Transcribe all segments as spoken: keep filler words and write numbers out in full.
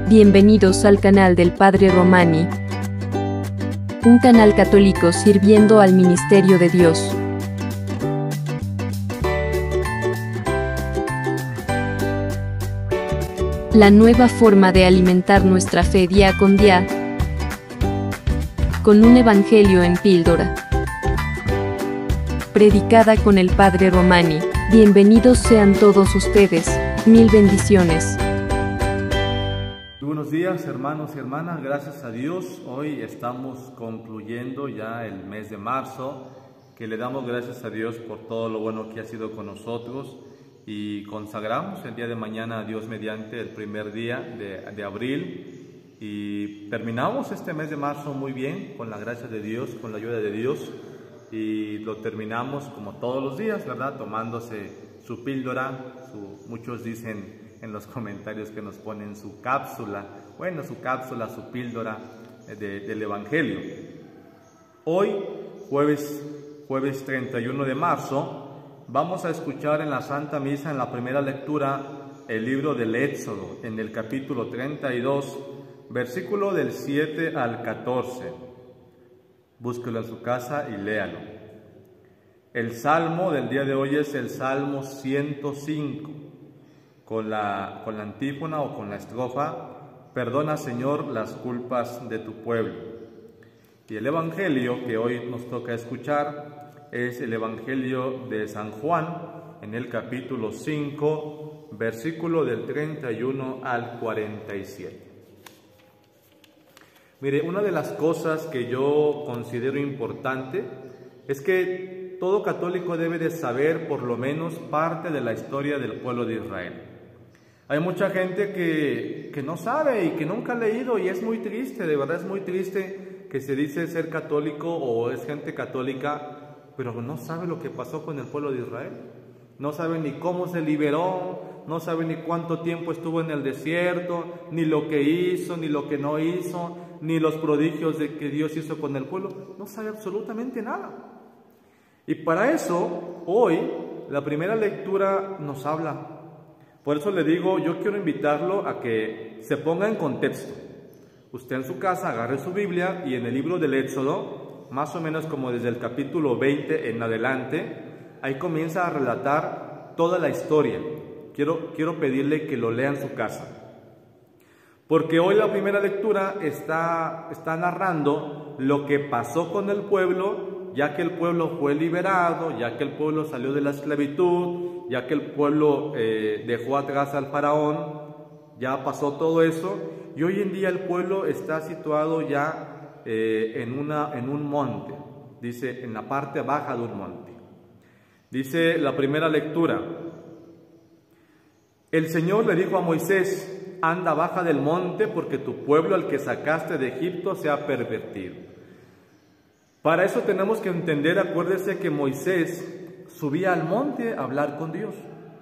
Bienvenidos al canal del Padre Romani, un canal católico sirviendo al ministerio de Dios. La nueva forma de alimentar nuestra fe día con día, con un evangelio en píldora, predicada con el Padre Romani. Bienvenidos sean todos ustedes, mil bendiciones. Buenos días, hermanos y hermanas, gracias a Dios. Hoy estamos concluyendo ya el mes de marzo, que le damos gracias a Dios por todo lo bueno que ha sido con nosotros, y consagramos el día de mañana a Dios mediante el primer día de, de abril, y terminamos este mes de marzo muy bien, con la gracia de Dios, con la ayuda de Dios, y lo terminamos como todos los días, ¿verdad? Tomándose su píldora, su, muchos dicen en los comentarios que nos ponen su cápsula, bueno, su cápsula, su píldora de, del Evangelio. Hoy, jueves, jueves treinta y uno de marzo, vamos a escuchar en la Santa Misa, en la primera lectura, el libro del Éxodo, en el capítulo treinta y dos, versículo del siete al catorce. Búsquelo en su casa y léalo. El salmo del día de hoy es el Salmo ciento cinco. Con la, con la antífona o con la estrofa: perdona, Señor, las culpas de tu pueblo. Y el Evangelio que hoy nos toca escuchar es el Evangelio de San Juan, en el capítulo cinco, versículo del treinta y uno al cuarenta y siete. Mire, una de las cosas que yo considero importante es que todo católico debe de saber por lo menos parte de la historia del pueblo de Israel. Hay mucha gente que, que no sabe y que nunca ha leído, y es muy triste, de verdad es muy triste que se dice ser católico o es gente católica, pero no sabe lo que pasó con el pueblo de Israel. No sabe ni cómo se liberó, no sabe ni cuánto tiempo estuvo en el desierto, ni lo que hizo, ni lo que no hizo, ni los prodigios de que Dios hizo con el pueblo. No sabe absolutamente nada. Y para eso, hoy, la primera lectura nos habla. Por eso le digo, yo quiero invitarlo a que se ponga en contexto. Usted en su casa agarre su Biblia y en el libro del Éxodo, más o menos como desde el capítulo veinte en adelante, ahí comienza a relatar toda la historia. Quiero, quiero pedirle que lo lea en su casa. Porque hoy la primera lectura está, está narrando lo que pasó con el pueblo, ya que el pueblo fue liberado, ya que el pueblo salió de la esclavitud, ya que el pueblo eh, dejó atrás al faraón, ya pasó todo eso, y hoy en día el pueblo está situado ya eh, en, una, en un monte, dice, en la parte baja de un monte. Dice la primera lectura: el Señor le dijo a Moisés: anda, baja del monte, porque tu pueblo al que sacaste de Egipto se ha pervertido. Para eso tenemos que entender, acuérdese que Moisés subía al monte a hablar con Dios.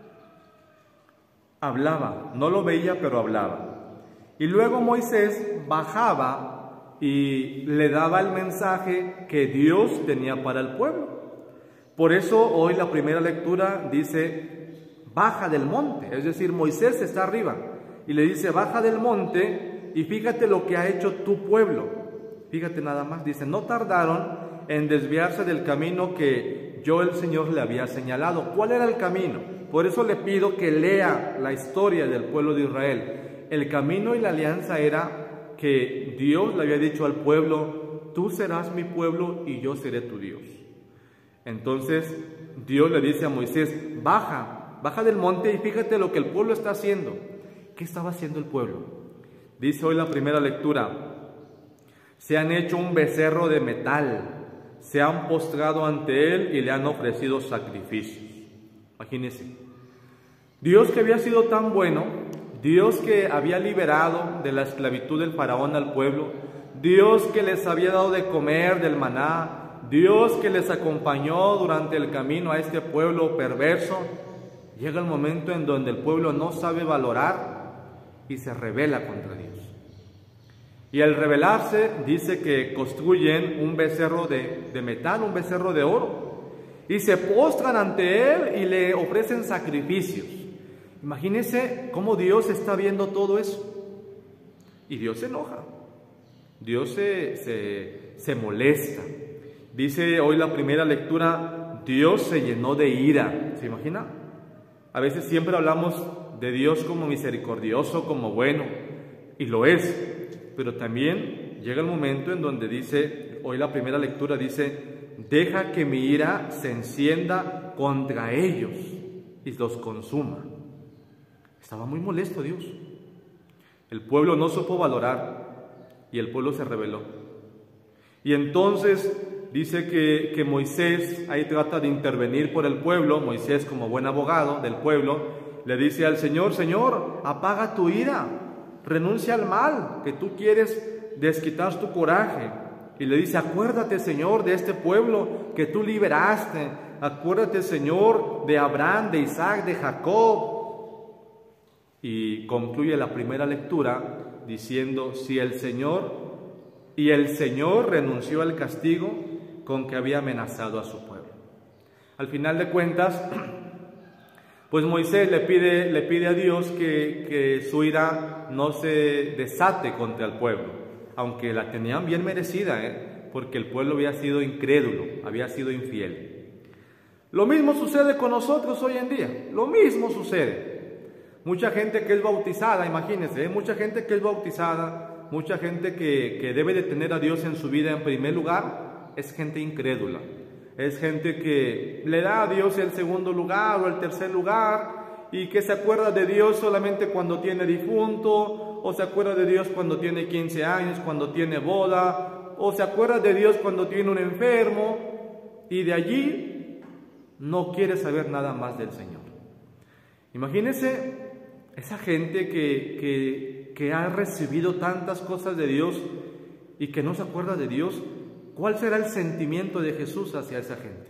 Hablaba, no lo veía, pero hablaba. Y luego Moisés bajaba y le daba el mensaje que Dios tenía para el pueblo. Por eso hoy la primera lectura dice: baja del monte, es decir, Moisés está arriba y le dice: baja del monte y fíjate lo que ha hecho tu pueblo. Fíjate nada más, dice: no tardaron en desviarse del camino que yo, el Señor, le había señalado. ¿Cuál era el camino? Por eso le pido que lea la historia del pueblo de Israel. El camino y la alianza era que Dios le había dicho al pueblo: tú serás mi pueblo y yo seré tu Dios. Entonces Dios le dice a Moisés: baja, baja del monte y fíjate lo que el pueblo está haciendo. ¿Qué estaba haciendo el pueblo? Dice hoy la primera lectura: se han hecho un becerro de metal, se han postrado ante él y le han ofrecido sacrificios. Imagínense, Dios que había sido tan bueno, Dios que había liberado de la esclavitud del faraón al pueblo, Dios que les había dado de comer del maná, Dios que les acompañó durante el camino a este pueblo perverso, llega el momento en donde el pueblo no sabe valorar y se rebela contra Dios. Y al rebelarse, dice que construyen un becerro de, de metal, un becerro de oro, y se postran ante él y le ofrecen sacrificios. Imagínense cómo Dios está viendo todo eso. Y Dios se enoja, Dios se, se, se molesta. Dice hoy la primera lectura, Dios se llenó de ira. ¿Se imagina? A veces siempre hablamos de Dios como misericordioso, como bueno, y lo es, pero también llega el momento en donde dice, hoy la primera lectura dice, deja que mi ira se encienda contra ellos y los consuma. Estaba muy molesto Dios. El pueblo no supo valorar y el pueblo se rebeló. Y entonces dice que, que Moisés ahí trata de intervenir por el pueblo. Moisés, como buen abogado del pueblo, le dice al Señor, Señor, apaga tu ira, renuncia al mal, que tú quieres desquitar tu coraje. Y le dice, acuérdate, Señor, de este pueblo que tú liberaste. Acuérdate, Señor, de Abraham, de Isaac, de Jacob. Y concluye la primera lectura diciendo, si el Señor, y el Señor renunció al castigo con que había amenazado a su pueblo. Al final de cuentas, pues Moisés le pide, le pide a Dios que, que su ira no se desate contra el pueblo, aunque la tenían bien merecida, ¿eh? Porque el pueblo había sido incrédulo, había sido infiel. Lo mismo sucede con nosotros hoy en día, lo mismo sucede. Mucha gente que es bautizada, imagínense, ¿eh? mucha gente que es bautizada, mucha gente que, que debe de tener a Dios en su vida en primer lugar, es gente incrédula. Es gente que le da a Dios el segundo lugar o el tercer lugar y que se acuerda de Dios solamente cuando tiene difunto, o se acuerda de Dios cuando tiene quince años, cuando tiene boda, o se acuerda de Dios cuando tiene un enfermo, y de allí no quiere saber nada más del Señor. Imagínense esa gente que, que, que ha recibido tantas cosas de Dios y que no se acuerda de Dios. ¿Cuál será el sentimiento de Jesús hacia esa gente?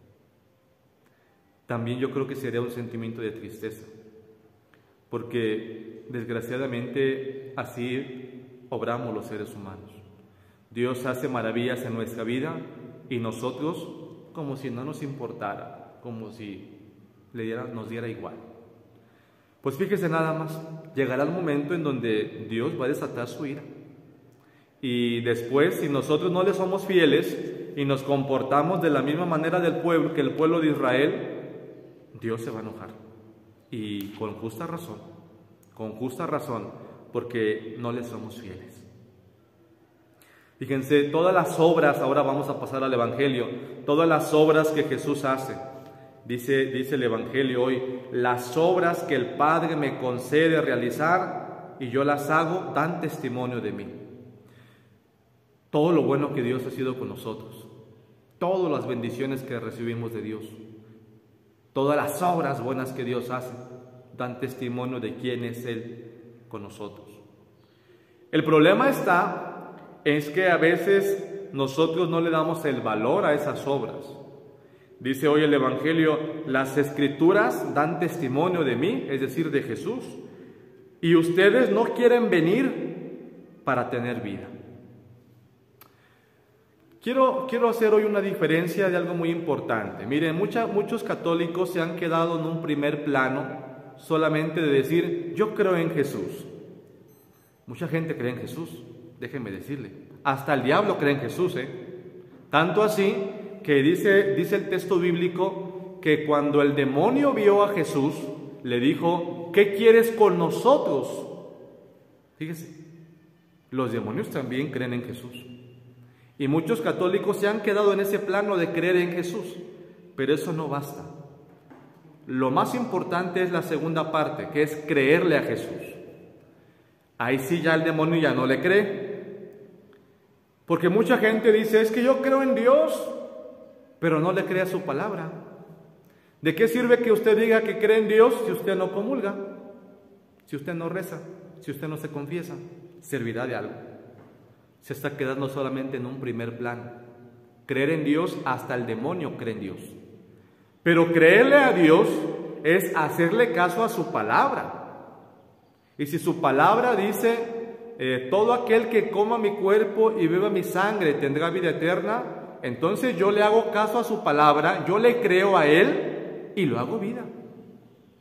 También yo creo que sería un sentimiento de tristeza, porque desgraciadamente así obramos los seres humanos. Dios hace maravillas en nuestra vida y nosotros como si no nos importara, como si le diera, nos diera igual. Pues fíjese nada más, llegará el momento en donde Dios va a desatar su ira. Y después, si nosotros no le somos fieles y nos comportamos de la misma manera del pueblo que el pueblo de Israel, Dios se va a enojar. Y con justa razón, con justa razón, porque no le somos fieles. Fíjense, todas las obras, ahora vamos a pasar al Evangelio, todas las obras que Jesús hace. Dice, dice el Evangelio hoy, las obras que el Padre me concede realizar y yo las hago, dan testimonio de mí. Todo lo bueno que Dios ha sido con nosotros, todas las bendiciones que recibimos de Dios, todas las obras buenas que Dios hace, dan testimonio de quién es Él con nosotros. El problema está es que a veces nosotros no le damos el valor a esas obras. Dice hoy el Evangelio, las Escrituras dan testimonio de mí, es decir, de Jesús, y ustedes no quieren venir para tener vida. Quiero, quiero hacer hoy una diferencia de algo muy importante. Miren, mucha, muchos católicos se han quedado en un primer plano solamente de decir, yo creo en Jesús. Mucha gente cree en Jesús, déjenme decirle. Hasta el diablo cree en Jesús, ¿eh? Tanto así que dice, dice el texto bíblico que cuando el demonio vio a Jesús, le dijo, ¿qué quieres con nosotros? Fíjese, los demonios también creen en Jesús. Y muchos católicos se han quedado en ese plano de creer en Jesús, pero eso no basta. Lo más importante es la segunda parte, que es creerle a Jesús. Ahí sí ya el demonio ya no le cree. Porque mucha gente dice, es que yo creo en Dios, pero no le cree a su palabra. ¿De qué sirve que usted diga que cree en Dios si usted no comulga? Si usted no reza, si usted no se confiesa, ¿servirá de algo? Se está quedando solamente en un primer plano. Creer en Dios, hasta el demonio cree en Dios. Pero creerle a Dios es hacerle caso a su palabra. Y si su palabra dice, eh, todo aquel que coma mi cuerpo y beba mi sangre tendrá vida eterna, entonces yo le hago caso a su palabra, yo le creo a Él y lo hago vida.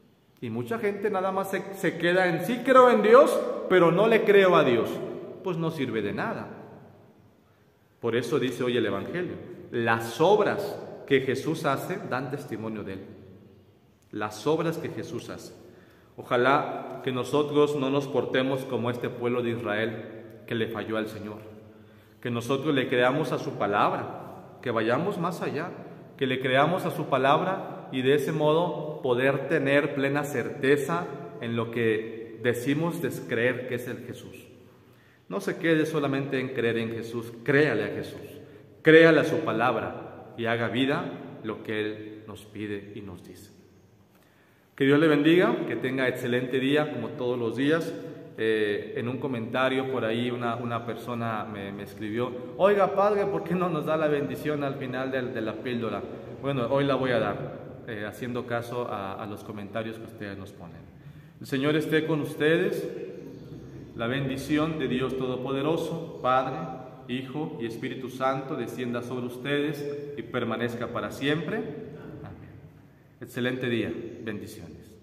Y mucha gente nada más se, se queda en sí creo en Dios, pero no le creo a Dios. Pues no sirve de nada. Por eso dice hoy el Evangelio, las obras que Jesús hace dan testimonio de Él. Las obras que Jesús hace. Ojalá que nosotros no nos portemos como este pueblo de Israel que le falló al Señor. Que nosotros le creamos a su palabra, que vayamos más allá, que le creamos a su palabra y de ese modo poder tener plena certeza en lo que decimos descreer que es el Jesús. No se quede solamente en creer en Jesús, créale a Jesús, créale a su palabra y haga vida lo que Él nos pide y nos dice. Que Dios le bendiga, que tenga excelente día como todos los días. Eh, en un comentario por ahí una, una persona me, me escribió, oiga padre, ¿por qué no nos da la bendición al final de, de la píldora? Bueno, hoy la voy a dar, eh, haciendo caso a, a los comentarios que ustedes nos ponen. El Señor esté con ustedes. La bendición de Dios Todopoderoso, Padre, Hijo y Espíritu Santo, descienda sobre ustedes y permanezca para siempre. Amén. Excelente día. Bendiciones.